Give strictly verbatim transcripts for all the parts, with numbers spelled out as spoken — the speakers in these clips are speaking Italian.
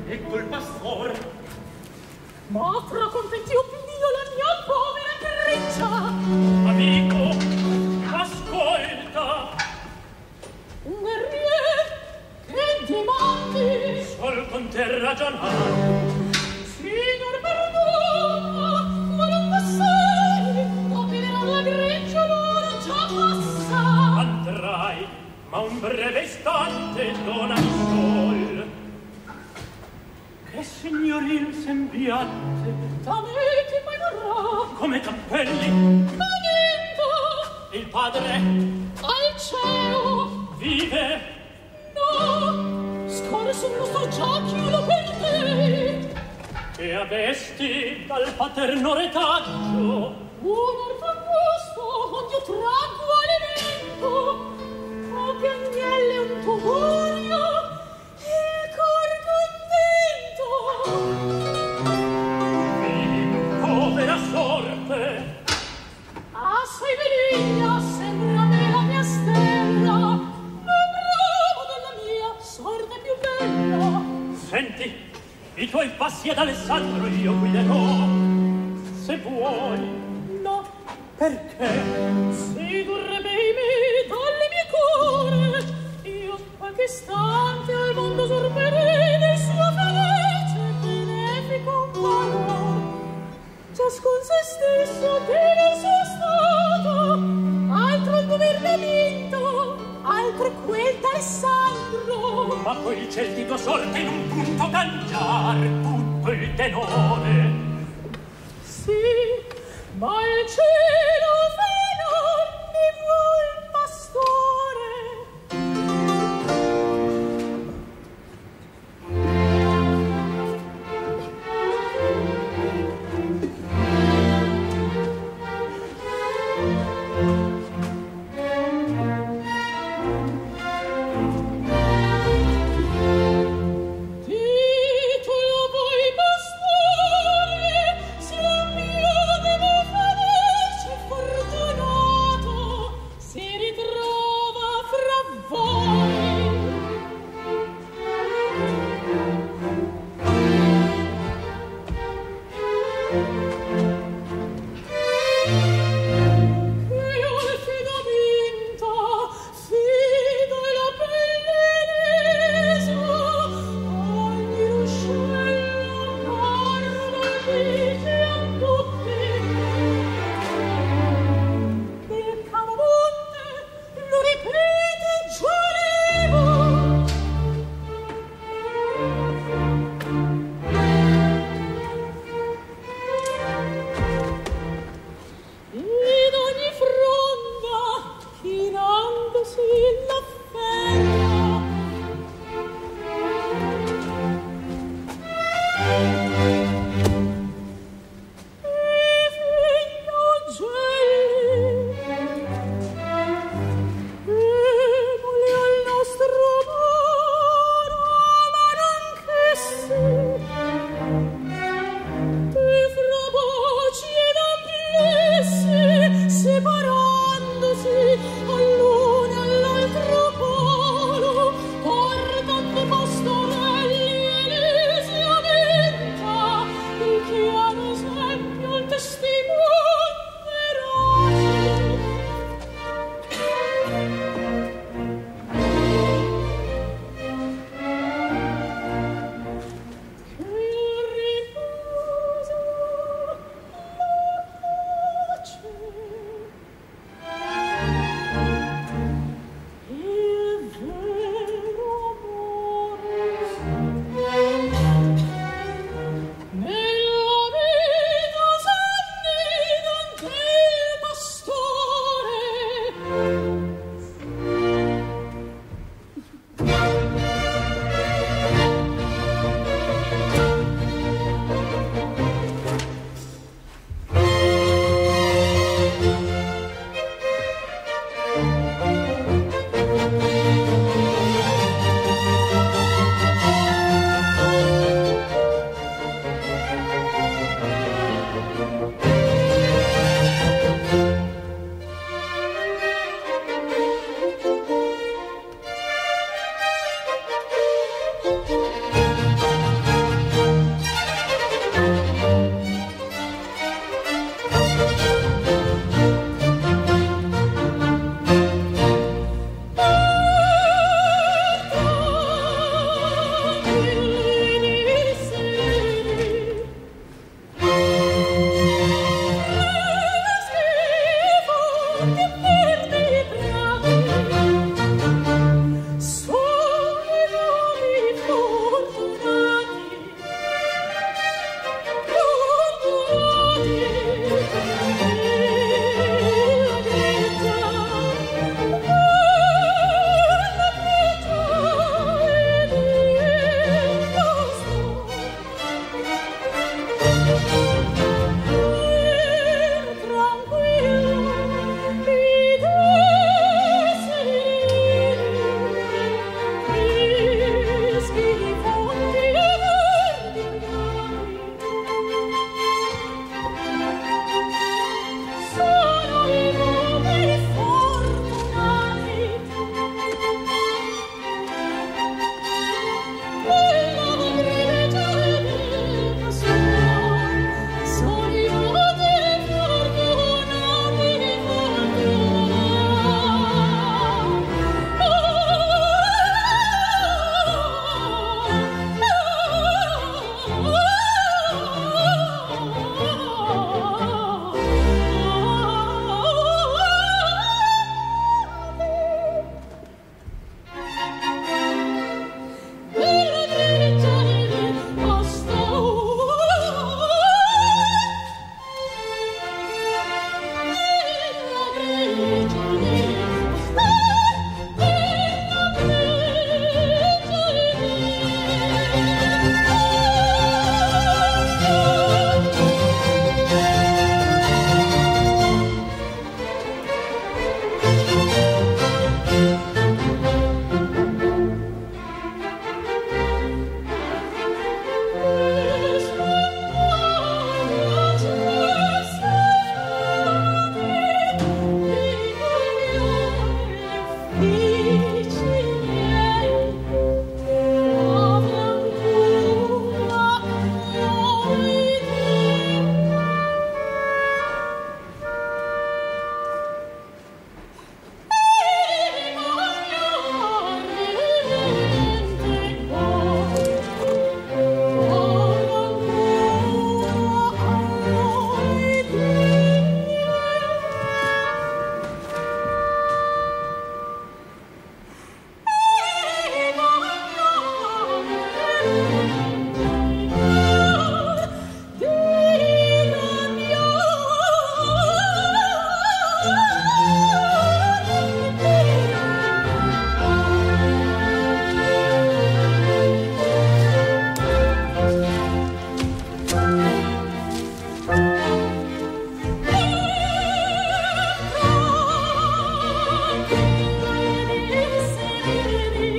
ecco il pastor. Ma fra contenti oblio la mia povera greccia. Amico, ascolta. Un guerrier che dimandi sol con te ragionar. Signor perdona, ma non passai, dominerà la Grecia l'ora già passa. Andrai, ma un breve istante donami sol. Che signoril sembiate, da me che mai vorrà, come cappelli, ma niente. Il padre Al cielo vive, no, scorre sul nostro giacchio lo perdei. che avesti dal paterno retaggio Un orto gusto, onde io traggo alimento, o che agnelle un tugurio, il cor contento. Vedi, povera sorte, Ah, sei benigna, sembra me la mia stella, ma bravo della mia sorte più bella. senti, i tuoi passi ad Alessandro io guiderò, se vuoi. No, Perché? si durrebbe in me dalle mie cuore, io qualche istante al mondo sorberei del suo felice benefico amor. Ciascun se stesso che nel suo stato, altro il governamento, altro quel d'Alessandro. Ma poi c'è il dito sorte in un punto cangiar tutto il tenore. Sì, ma il cielo fino mi vuol pastore. Titolo voi pastore, si la mia devo felice for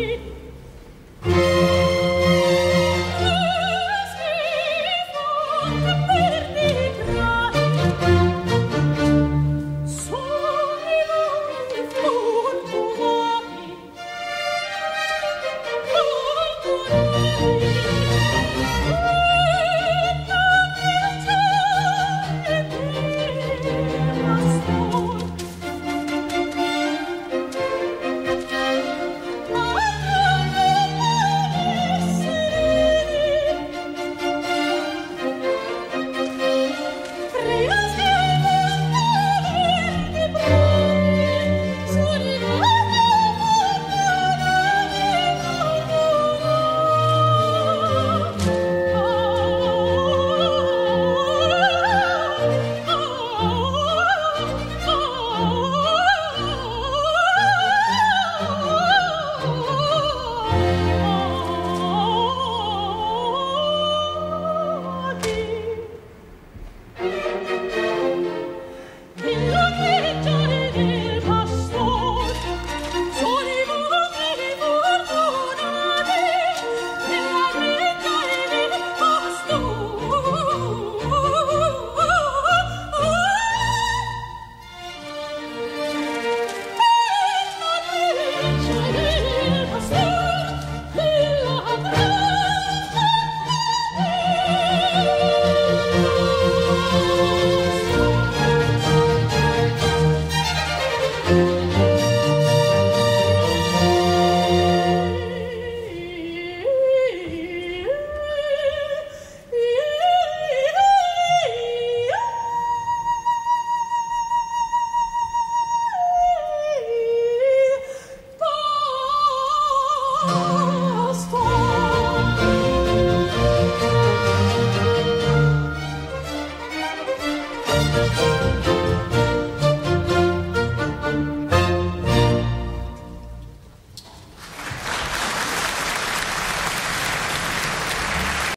Thank you.